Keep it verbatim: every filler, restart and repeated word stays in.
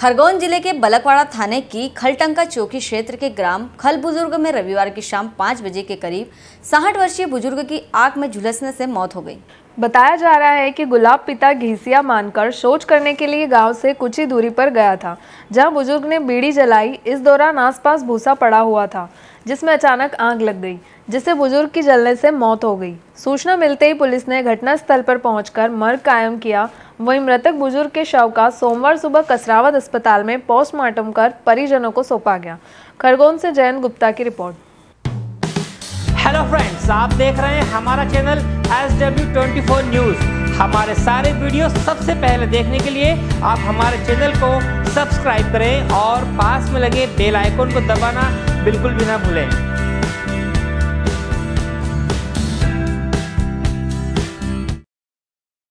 खरगोन जिले के बलकवाड़ा थाने की खलटंका चौकी क्षेत्र के ग्राम खल बुजुर्ग में रविवार की शाम पाँच बजे के करीब साठ वर्षीय बुजुर्ग की आग में झुलसने से मौत हो गई। बताया जा रहा है कि गुलाब पिता घिसिया मानकर शौच करने के लिए गांव से कुछ ही दूरी पर गया था, जहां बुजुर्ग ने बीड़ी जलाई। इस दौरान आसपास भूसा पड़ा हुआ था, जिसमें अचानक आग लग गई, जिससे बुजुर्ग की जलने से मौत हो गई। सूचना मिलते ही पुलिस ने घटनास्थल पर पहुंचकर मर्ग कायम किया। वहीं मृतक बुजुर्ग के शव का सोमवार सुबह कसरावत अस्पताल में पोस्टमार्टम कर परिजनों को सौंपा गया। खरगोन से जयंत गुप्ता की रिपोर्ट। हेलो फ्रेंड्स, आप देख रहे हैं हमारा channel S W twenty four news. हमारे सारे वीडियो सबसे पहले देखने के लिए आप हमारे चैनल को सब्सक्राइब करें और पास में लगे बेल आइकन को दबाना बिल्कुल भी ना भूलें।